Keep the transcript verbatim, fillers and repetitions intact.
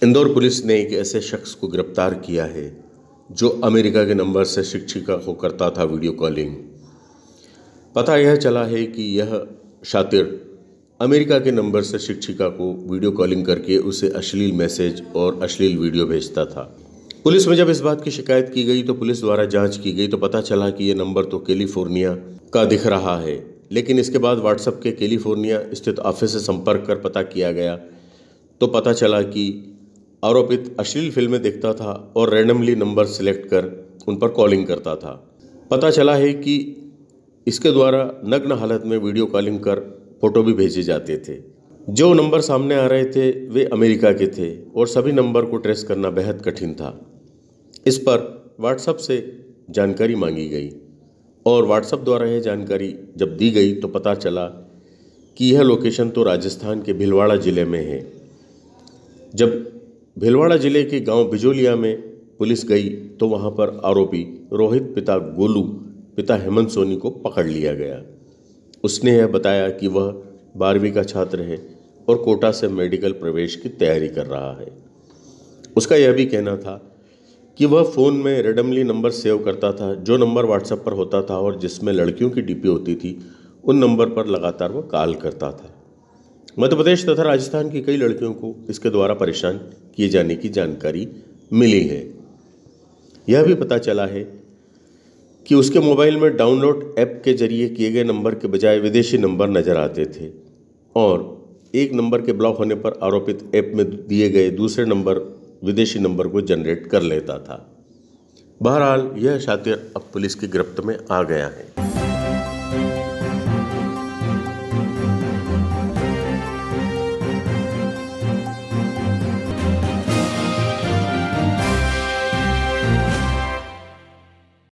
Indore police ने एक ऐसे शख्स को गिरफ्तार किया है जो अमेरिका के नंबर से शिक्षिका को करता था वीडियो कॉलिंग। पता यह चला है कि यह शातिर अमेरिका के नंबर से शिक्षिका को वीडियो कॉलिंग करके उसे अश्लील मैसेज और अश्लील वीडियो भेजता था। पुलिस में जब इस बात की शिकायत की गई तो पुलिस द्वारा जांच की गई तो पता चला कि यह नंबर तो कैलिफोर्निया का दिख रहा है, लेकिन इसके बाद व्हाट्सएप के कैलिफोर्निया स्थित ऑफिस से संपर्क कर पता किया गया तो पता चला कि आरोपित अश्लील फिल्में देखता था और रैंडमली नंबर सिलेक्ट कर उन पर कॉलिंग करता था। पता चला है कि इसके द्वारा नग्न हालत में वीडियो कॉलिंग कर फोटो भी भेजे जाते थे। जो नंबर सामने आ रहे थे वे अमेरिका के थे और सभी नंबर को ट्रेस करना बेहद कठिन था। इस पर व्हाट्सएप से जानकारी मांगी गई और व्हाट्सएप द्वारा यह जानकारी जब दी गई तो पता चला कि यह लोकेशन तो राजस्थान के भीलवाड़ा ज़िले में है। जब भीलवाड़ा ज़िले के गांव बिजोलिया में पुलिस गई तो वहां पर आरोपी रोहित पिता गोलू पिता हेमंत सोनी को पकड़ लिया गया। उसने यह बताया कि वह बारहवीं का छात्र है और कोटा से मेडिकल प्रवेश की तैयारी कर रहा है। उसका यह भी कहना था कि वह फ़ोन में रैंडमली नंबर सेव करता था, जो नंबर व्हाट्सएप पर होता था और जिसमें लड़कियों की डीपी होती थी उन नंबर पर लगातार वह कॉल करता था। मध्य प्रदेश तथा राजस्थान की कई लड़कियों को इसके द्वारा परेशान किए जाने की जानकारी मिली है। यह भी पता चला है कि उसके मोबाइल में डाउनलोड ऐप के जरिए किए गए नंबर के बजाय विदेशी नंबर नजर आते थे और एक नंबर के ब्लॉक होने पर आरोपित ऐप में दिए गए दूसरे नंबर विदेशी नंबर को जनरेट कर लेता था। बहरहाल यह शातिर अब पुलिस की गिरफ्त में आ गया है।